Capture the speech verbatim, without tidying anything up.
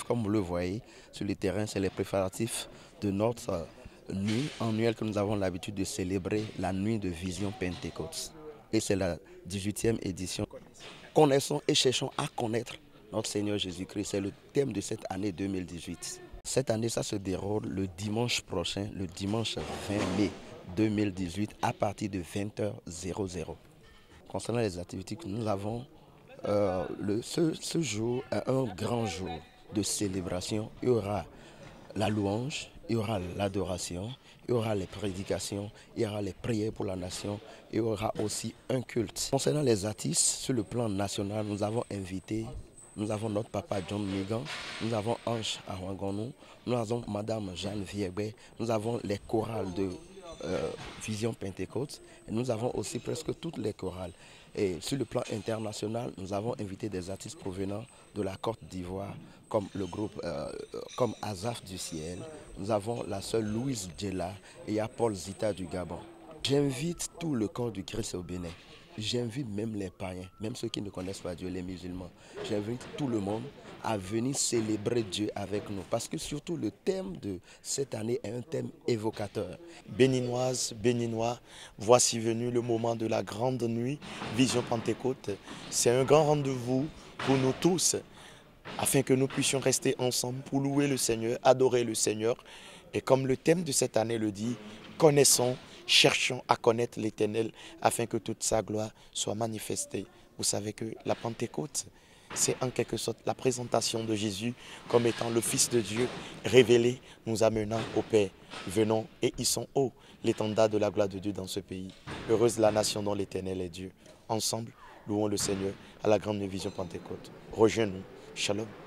Comme vous le voyez sur le terrain, c'est les préparatifs de notre nuit annuelle que nous avons l'habitude de célébrer, la nuit de Vision Pentecôte. Et c'est la dix-huitième édition. Connaissons et cherchons à connaître notre Seigneur Jésus-Christ. C'est le thème de cette année deux mille dix-huit. Cette année, ça se déroule le dimanche prochain, le dimanche vingt mai deux mille dix-huit, à partir de vingt heures. Concernant les activités que nous avons, euh, le, ce, ce jour est un grand jour de célébration. Il y aura la louange, il y aura l'adoration, il y aura les prédications, il y aura les prières pour la nation, il y aura aussi un culte. Concernant les artistes, sur le plan national, nous avons invité, nous avons notre papa John Migan, nous avons Ange Awangonou, nous avons Madame Jeanne Viebé, nous avons les chorales de euh, Vision Pentecôte, et nous avons aussi presque toutes les chorales. Et sur le plan international, nous avons invité des artistes provenant de la Côte d'Ivoire, comme le groupe, euh, comme Azaf du Ciel. Nous avons la sœur Louise Djela et il y a Paul Zita du Gabon. J'invite tout le corps du Christ au Bénin. J'invite même les païens, même ceux qui ne connaissent pas Dieu, les musulmans. J'invite tout le monde à venir célébrer Dieu avec nous. Parce que surtout le thème de cette année est un thème évocateur. Béninoises, Béninois, voici venu le moment de la grande nuit, Vision Pentecôte. C'est un grand rendez-vous pour nous tous, afin que nous puissions rester ensemble pour louer le Seigneur, adorer le Seigneur. Et comme le thème de cette année le dit, connaissons, cherchons à connaître l'Éternel afin que toute sa gloire soit manifestée. Vous savez que la Pentecôte, c'est en quelque sorte la présentation de Jésus comme étant le Fils de Dieu révélé, nous amenant au Père. Venons et hissons haut l'étendard de la gloire de Dieu dans ce pays. Heureuse la nation dont l'Éternel est Dieu. Ensemble, louons le Seigneur à la grande vision Pentecôte. Rejoins-nous. Shalom.